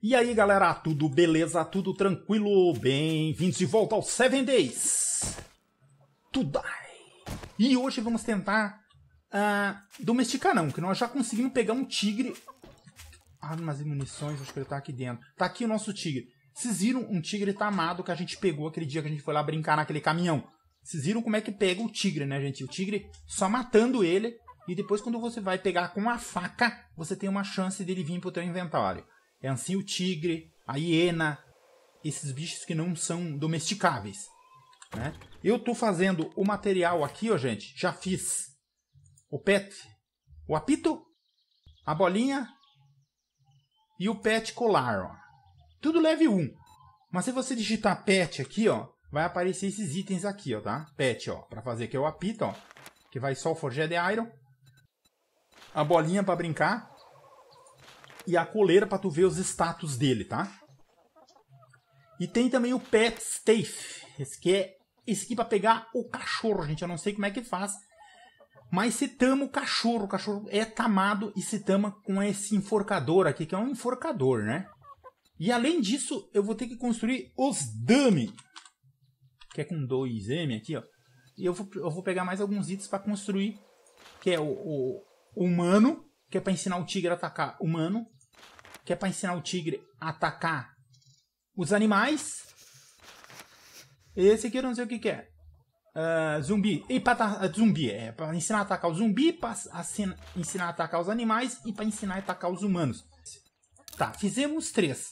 E aí galera, tudo beleza? Tudo tranquilo? Bem-vindos de volta aos 7 Days to Die. E hoje vamos tentar domesticar não, que nós já conseguimos pegar um tigre. Armas e munições, acho que ele tá aqui dentro. Tá aqui o nosso tigre. Vocês viram um tigre tamado que a gente pegou aquele dia que a gente foi lá brincar naquele caminhão? Vocês viram como é que pega o tigre, né, gente? O tigre só matando ele. E depois quando você vai pegar com a faca, você tem uma chance dele vir pro teu inventário. É assim o tigre, a hiena, esses bichos que não são domesticáveis, né? Eu tô fazendo o material aqui, ó, gente. Já fiz o pet, o apito, a bolinha e o pet colar, ó. Tudo leve 1. Mas se você digitar pet aqui, ó, vai aparecer esses itens aqui, ó, tá? Pet, ó, pra fazer que é o apito, ó, que vai só o Forged Iron. A bolinha pra brincar. E a coleira pra tu ver os status dele, tá? E tem também o Pet Staff. Esse aqui pra pegar o cachorro, gente. Eu não sei como é que faz. Mas se tama o cachorro. O cachorro é tamado e se tama com esse enforcador aqui, que é um enforcador, né? E além disso, eu vou ter que construir os dummy. Que é com 2M aqui, ó. E eu vou pegar mais alguns itens pra construir. Que é o humano. Que é pra ensinar o tigre a atacar humano. Que é pra ensinar o tigre a atacar os animais. Esse aqui eu não sei o que é. Zumbi. E pra zumbi. É pra ensinar a atacar o zumbi, pra ensinar a atacar os animais e pra ensinar a atacar os humanos. Tá, fizemos 3.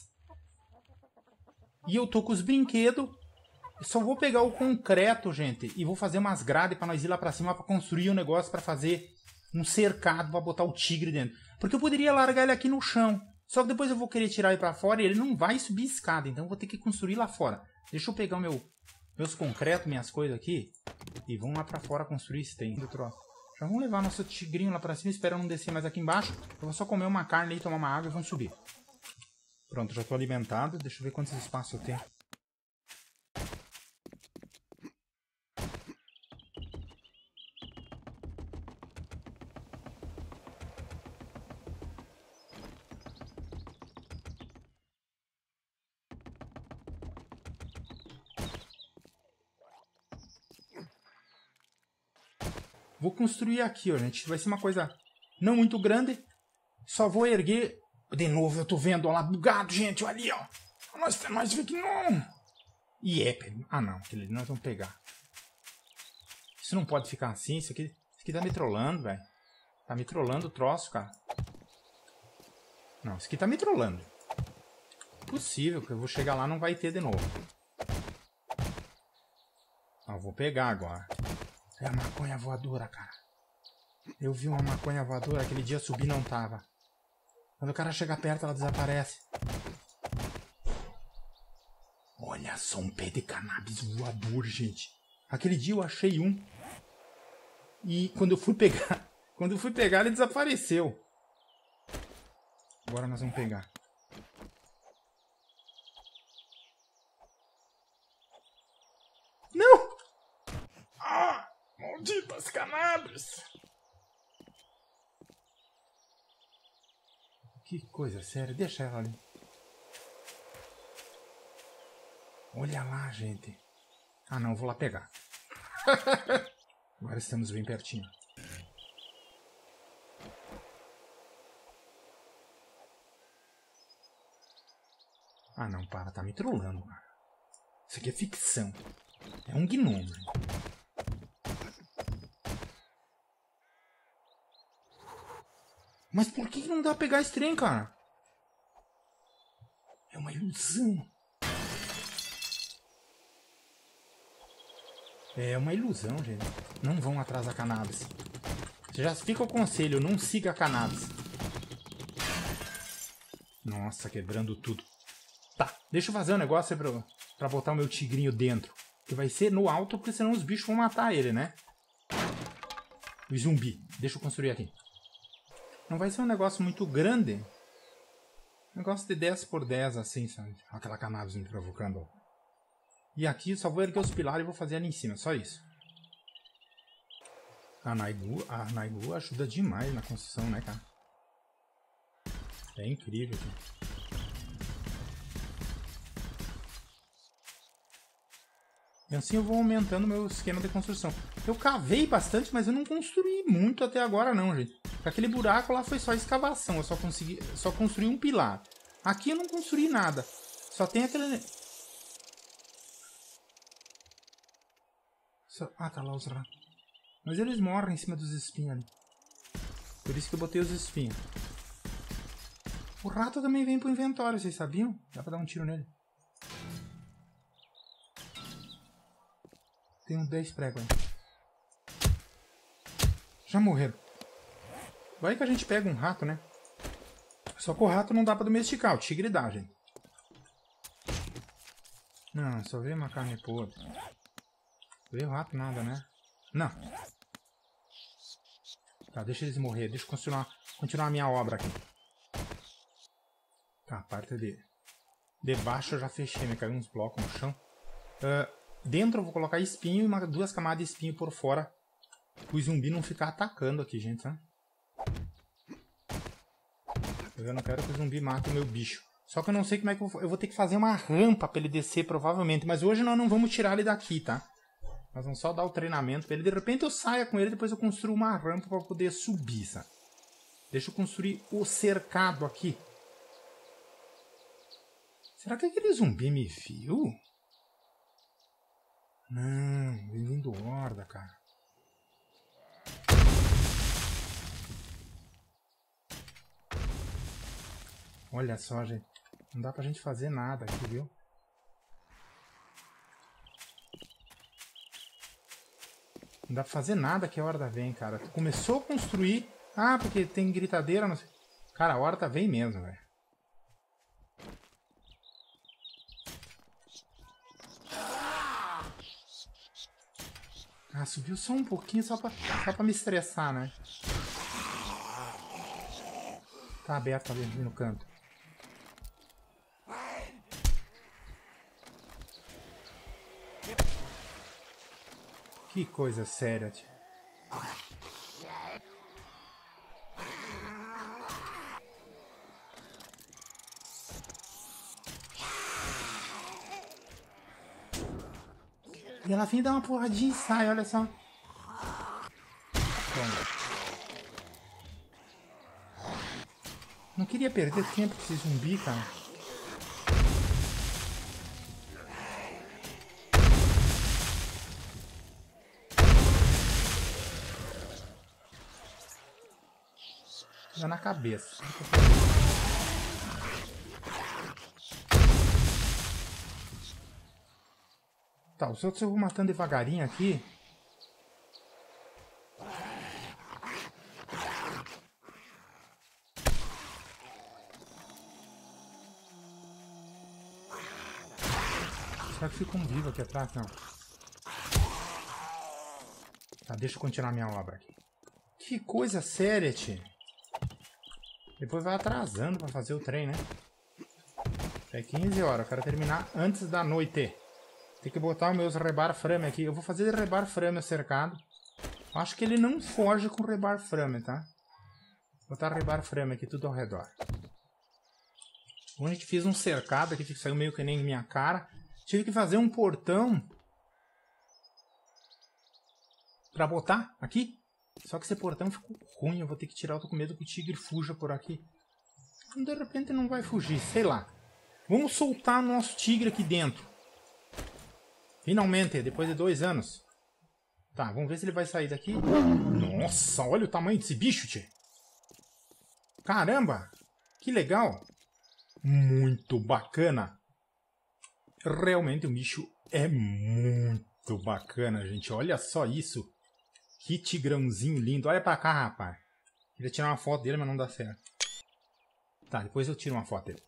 E eu tô com os brinquedos. Só vou pegar o concreto, gente. E vou fazer umas grades pra nós ir lá pra cima pra construir um negócio pra fazer um cercado pra botar o tigre dentro. Porque eu poderia largar ele aqui no chão. Só que depois eu vou querer tirar ele pra fora e ele não vai subir escada. Então eu vou ter que construir lá fora. Deixa eu pegar meus concretos, minhas coisas aqui. E vamos lá pra fora construir esse trem do troço. Já vamos levar nosso tigrinho lá pra cima. Esperando não descer mais aqui embaixo. Eu vou só comer uma carne e tomar uma água e vamos subir. Pronto, já tô alimentado. Deixa eu ver quantos espaços eu tenho. Vou construir aqui, ó, gente. Vai ser uma coisa não muito grande. Só vou erguer... De novo, eu tô vendo, ó lá, bugado, gente. Olha ali, ó. Nós vemos que não... Ah, não. Aquele ali nós vamos pegar. Isso não pode ficar assim. Isso aqui tá me trollando, velho. Tá me trollando o troço, cara. Não, isso aqui tá me trollando. Impossível, que eu vou chegar lá e não vai ter de novo. Ó, vou pegar agora. É a maconha voadora, cara. Eu vi uma maconha voadora, aquele dia subi e não tava. Quando o cara chega perto, ela desaparece. Olha só um pé de cannabis voador, gente. Aquele dia eu achei um. E quando eu fui pegar, ele desapareceu. Agora nós vamos pegar. Não! Ah! Malditas cannabis! Que coisa séria, deixa ela ali. Olha lá, gente. Ah não, vou lá pegar. Agora estamos bem pertinho. Ah não, para, tá me trollando, cara. Isso aqui é ficção. É um gnomo. Mas por que não dá pra pegar esse trem, cara? É uma ilusão. É uma ilusão, gente. Não vão atrás da cannabis. Já fica o conselho, não siga a cannabis. Nossa, quebrando tudo. Tá, deixa eu fazer um negócio pra botar o meu tigrinho dentro. Que vai ser no alto, porque senão os bichos vão matar ele, né? O zumbi. Deixa eu construir aqui. Não vai ser um negócio muito grande. Um negócio de 10 por 10, assim, sabe? Aquela cannabis me provocando. E aqui eu só vou erguer os pilares e vou fazer ali em cima, só isso. A Naigu ajuda demais na construção, né, cara? É incrível, cara. E assim eu vou aumentando meu esquema de construção. Eu cavei bastante, mas eu não construí muito até agora não, gente. Aquele buraco lá foi só escavação, eu só construí um pilar. Aqui eu não construí nada. Só tem aquele... Ah, tá lá os ratos. Mas eles morrem em cima dos espinhos ali. Por isso que eu botei os espinhos. O rato também vem pro inventório, vocês sabiam? Dá pra dar um tiro nele. Tem uns 10 pregos aí. Já morreram. Vai que a gente pega um rato, né? Só que o rato não dá pra domesticar. O tigre dá, gente. Não, só veio uma carne podre. Veio rato nada, né? Não. Tá, deixa eles morrer. Deixa eu continuar a minha obra aqui. Tá, a parte de baixo eu já fechei. Me caiu uns blocos no chão. Dentro eu vou colocar espinho e duas camadas de espinho por fora. Para o zumbi não ficar atacando aqui, gente. Tá? Eu não quero que o zumbi mate o meu bicho. Só que eu não sei como é que eu vou ter que fazer uma rampa para ele descer, provavelmente. Mas hoje nós não vamos tirar ele daqui, tá? Nós vamos só dar o treinamento para ele. De repente eu saia com ele, depois eu construo uma rampa para poder subir, sabe? Deixa eu construir o cercado aqui. Será que aquele zumbi me viu? Não, vem vindo horda, cara. Olha só, gente. Não dá pra gente fazer nada aqui, viu? Não dá pra fazer nada que a horda vem, cara. Tu começou a construir... Ah, porque tem gritadeira, não sei... Cara, a horda vem mesmo, velho. Ah, subiu só um pouquinho, só pra me estressar, né? Tá aberto ali no canto. Que coisa séria, tio. E ela vem dar uma porradinha e sai, olha só. Toma. Não queria perder tempo com esse zumbi, cara. Já na cabeça. Tá, os outros eu vou matando devagarinho aqui. Será que ficam vivos aqui atrás? Não. Tá, deixa eu continuar minha obra aqui. Que coisa séria, tio. Depois vai atrasando pra fazer o trem, né? É 15 horas, eu quero terminar antes da noite. Tem que botar os meus rebar frame aqui. Eu vou fazer de rebar frame o cercado. Acho que ele não foge com rebar frame, tá? Vou botar rebar frame aqui tudo ao redor. Onde que fiz um cercado aqui, que saiu meio que nem minha cara. Tive que fazer um portão pra botar aqui. Só que esse portão ficou ruim. Eu vou ter que tirar. Eu tô com medo que o tigre fuja por aqui. De repente não vai fugir, sei lá. Vamos soltar nosso tigre aqui dentro. Finalmente, depois de 2 anos. Tá, vamos ver se ele vai sair daqui. Nossa, olha o tamanho desse bicho, tchê. Caramba, que legal. Muito bacana. Realmente o bicho é muito bacana, gente. Olha só isso. Que tigrãozinho lindo. Olha pra cá, rapaz. Queria tirar uma foto dele, mas não dá certo. Tá, depois eu tiro uma foto dele.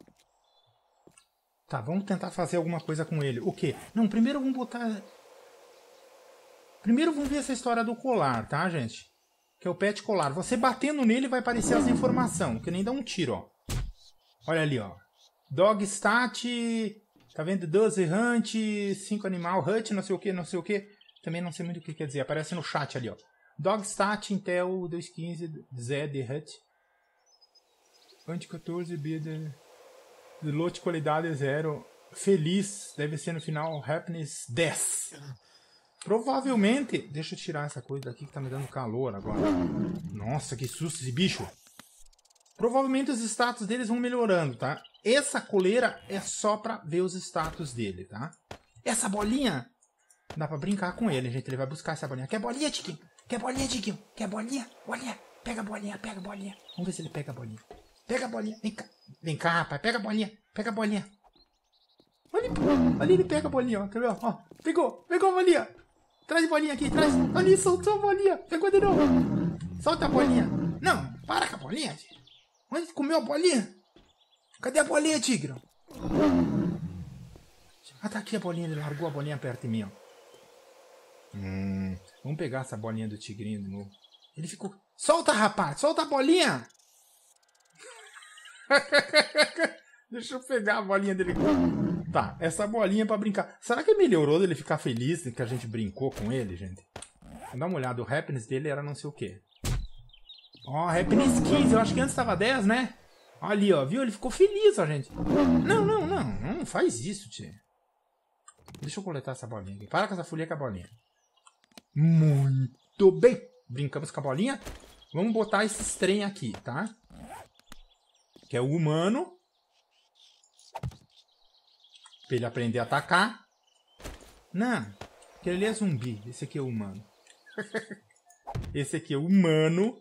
Tá, vamos tentar fazer alguma coisa com ele. O quê? Não, primeiro vamos botar... Primeiro vamos ver essa história do colar, tá, gente? Que é o pet colar. Você batendo nele vai aparecer as informações. Que nem dá um tiro, ó. Olha ali, ó. Dog stat... Tá vendo? 12 hunt, 5 animal, hut, não sei o que, não sei o que. Também não sei muito o que quer dizer. Aparece no chat ali, ó. Dog stat, Intel 215, Z de hut. Hunt 14, B de lote qualidade 0. feliz. Deve ser no final happiness 10. Provavelmente... Deixa eu tirar essa coisa daqui que tá me dando calor agora. Nossa, que susto esse bicho. Provavelmente os status deles vão melhorando, tá? Essa coleira é só pra ver os status dele, tá? Essa bolinha... Dá pra brincar com ele, gente. Ele vai buscar essa bolinha. Quer bolinha, Tiquinho? Quer bolinha, Tiquinho? Quer bolinha? Bolinha. Pega a bolinha, pega a bolinha. Vamos ver se ele pega a bolinha. Pega a bolinha. Vem cá. Vem cá, rapaz. Pega a bolinha. Pega a bolinha. Olha, ali ele pega a bolinha, ó. Quer ver? Ó, pegou. Pegou a bolinha. Traz a bolinha aqui, traz. Ali, soltou a bolinha. Pegou de novo. Solta a bolinha. Não, para com a bolinha, Tigre. Onde comeu a bolinha? Cadê a bolinha, Tigre? Ah, tá aqui a bolinha. Ele largou a bolinha perto de mim, ó. Vamos pegar essa bolinha do tigrinho de novo. Ele ficou... Solta, rapaz! Solta a bolinha! Deixa eu pegar a bolinha dele. Tá, essa bolinha é pra brincar. Será que melhorou dele ficar feliz que a gente brincou com ele, gente? Vamos dar uma olhada. O happiness dele era não sei o que. Ó, happiness 15. Eu acho que antes tava 10, né? Olha ali, ó. Viu? Ele ficou feliz, ó, gente. Não faz isso, tio. Deixa eu coletar essa bolinha aqui. Para com essa folia com a bolinha. Muito bem. Brincamos com a bolinha. Vamos botar esses trem aqui, tá? Que é o humano. Pra ele aprender a atacar. Não. Porque ele é zumbi. Esse aqui é o humano. Esse aqui é o humano.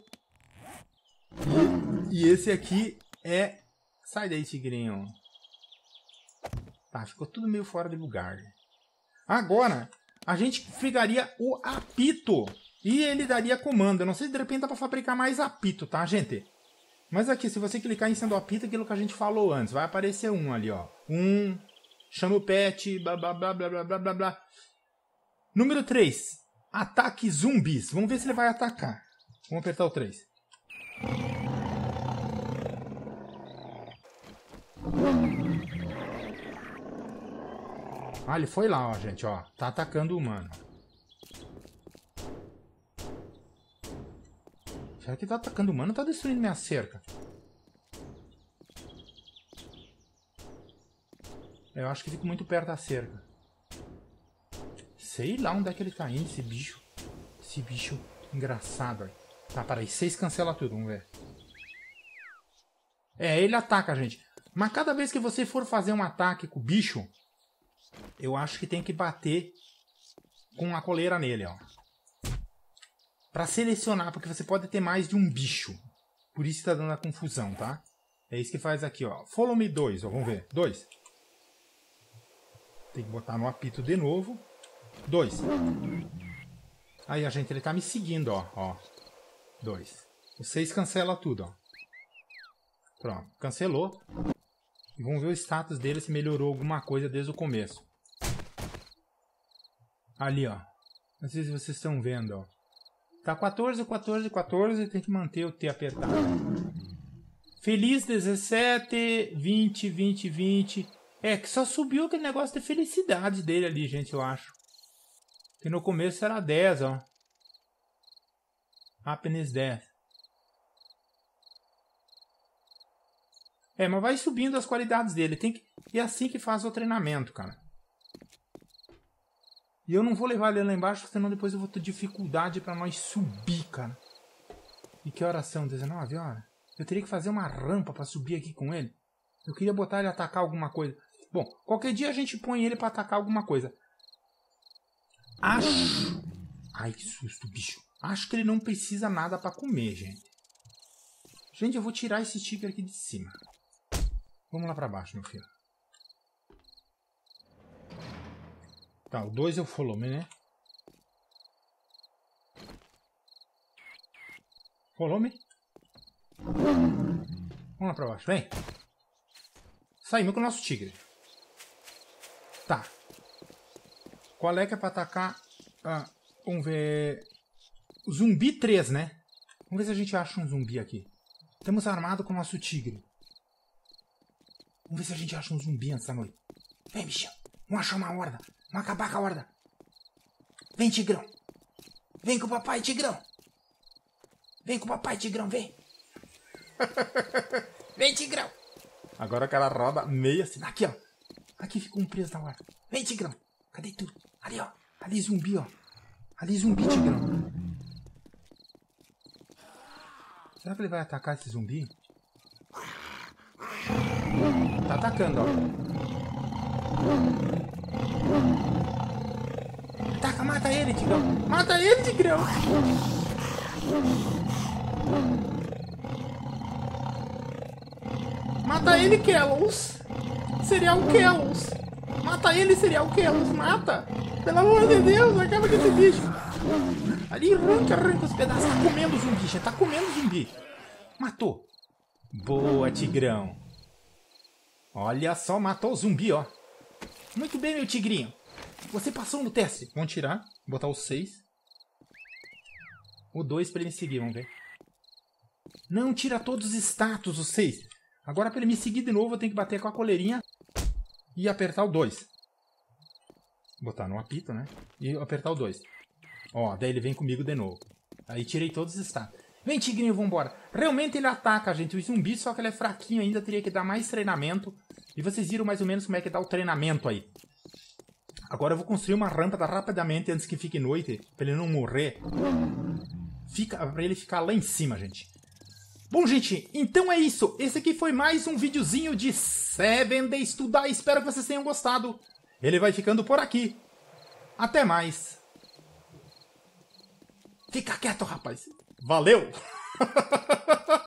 E esse aqui é... Sai daí, tigrinho. Tá, ficou tudo meio fora de lugar. Agora... A gente pegaria o apito e ele daria comando. Eu não sei se de repente dá pra fabricar mais apito, tá, gente? Mas aqui, se você clicar em cima do apito, aquilo que a gente falou antes, vai aparecer um ali, ó. Chama o pet, blá, blá, blá, blá, blá, blá, blá, blá. Número 3. Ataque zumbis. Vamos ver se ele vai atacar. Vamos apertar o 3. Ah, ele foi lá, ó, gente, ó. Tá atacando o humano. Será que tá atacando o humano ou tá destruindo minha cerca? Eu acho que fico muito perto da cerca. Sei lá onde é que ele tá indo, esse bicho. Esse bicho engraçado, ó. Tá, peraí. 6 cancela tudo, vamos ver. É, ele ataca, gente. Mas cada vez que você for fazer um ataque com o bicho... Eu acho que tem que bater com a coleira nele, ó. Pra selecionar, porque você pode ter mais de um bicho. Por isso que tá dando a confusão, tá? É isso que faz aqui, ó. Follow me 2, ó. Vamos ver. 2. Tem que botar no apito de novo. 2. Aí, a gente, ele tá me seguindo, ó. 2. O 6 cancela tudo, ó. Pronto. Cancelou. E vamos ver o status dele, se melhorou alguma coisa desde o começo. Ali, ó. Não sei se vocês estão vendo, ó. Tá 14, 14, 14. Tem que manter o T apertado. Feliz 17, 20, 20, 20. É, que só subiu aquele negócio de felicidade dele ali, gente, eu acho. Que no começo era 10, ó. Apenas 10. É, mas vai subindo as qualidades dele. Tem que... É assim que faz o treinamento, cara. E eu não vou levar ele lá embaixo, senão depois eu vou ter dificuldade pra nós subir, cara. E que horas são? 19 horas? Eu teria que fazer uma rampa pra subir aqui com ele. Eu queria botar ele a atacar alguma coisa. Bom, qualquer dia a gente põe ele pra atacar alguma coisa. Acho... Ai, que susto, bicho. Acho que ele não precisa nada pra comer, gente. Gente, eu vou tirar esse sticker aqui de cima. Vamos lá pra baixo, meu filho. Tá, o 2 é o follow me, né? Follow me. Vamos lá pra baixo, vem. Saímos com o nosso tigre. Tá. Qual é que é pra atacar? Ah, vamos ver. Zumbi 3, né? Vamos ver se a gente acha um zumbi aqui. Estamos armados com o nosso tigre. Vamos ver se a gente acha um zumbi antes da noite. Vem, bichão. Vamos achar uma horda. Vamos acabar com a horda. Vem, tigrão. Vem com o papai, tigrão. Vem com o papai, tigrão, vem. Vem, tigrão. Agora o cara roda meio assim. Aqui, ó. Aqui ficou um preso na hora. Vem, Tigrão. Cadê tu? Ali, ó. Ali zumbi, ó. Ali zumbi, Tigrão. Será que ele vai atacar esse zumbi? Tá atacando, ó. Ataca, mata ele, Tigrão. Mata ele, Tigrão. Mata ele, Kellos. Serial Kellos. Mata ele, Serial Kellos. Mata. Pelo amor de Deus, acaba com esse bicho. Ali, arranca os pedaços. Tá comendo zumbi, já tá comendo zumbi. Matou. Boa, Tigrão. Olha só, matou o zumbi, ó. Muito bem, meu tigrinho. Você passou no teste. Vamos tirar. Botar o 6. O 2 pra ele me seguir, vamos ver. Não, tira todos os status, o 6. Agora pra ele me seguir de novo, eu tenho que bater com a coleirinha e apertar o 2. Botar no apito, né? E apertar o 2. Ó, daí ele vem comigo de novo. Aí tirei todos os status. Vem, tigrinho, vambora. Realmente ele ataca, gente, o zumbi, só que ele é fraquinho ainda, teria que dar mais treinamento. E vocês viram mais ou menos como é que dá o treinamento aí. Agora eu vou construir uma rampa rapidamente antes que fique noite, pra ele não morrer. Pra ele ficar lá em cima, gente. Bom, gente, então é isso. Esse aqui foi mais um videozinho de 7 Days to Die. Espero que vocês tenham gostado. Ele vai ficando por aqui. Até mais. Fica quieto, rapaz. Valeu!